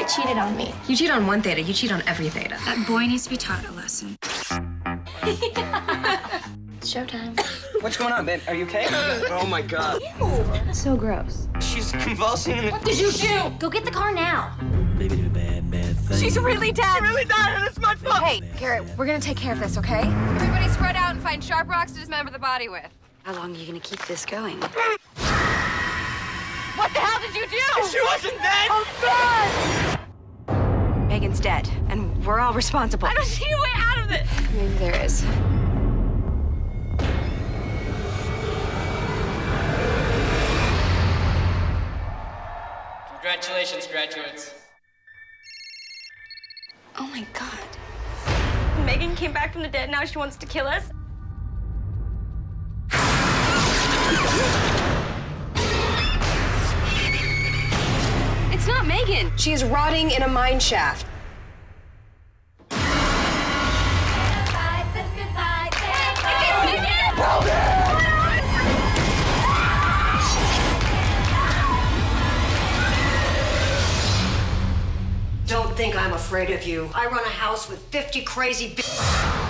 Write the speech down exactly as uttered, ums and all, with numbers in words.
Theta cheated on me. You cheat on one Theta, you cheat on every Theta. That boy needs to be taught a lesson. It's showtime. What's going on, babe? Are you okay? Oh, my God. Ew. That's so gross. She's convulsing in the... What did you do? Go get the car now. Baby did a bad, bad thing. She's really dead. She really died, and it's my fault. Hey, Carrie, we're gonna take care of this, okay? Everybody spread out and find sharp rocks to dismember the body with. How long are you gonna keep this going? What the hell did you do? She wasn't dead. Oh, God! Megan's dead, and we're all responsible. I don't see a way out of this. Maybe there is. Congratulations, graduates. Oh my God. Megan came back from the dead. Now she wants to kill us. It's not Megan. She is rotting in a mine shaft. Don't think I'm afraid of you. I run a house with fifty crazy b-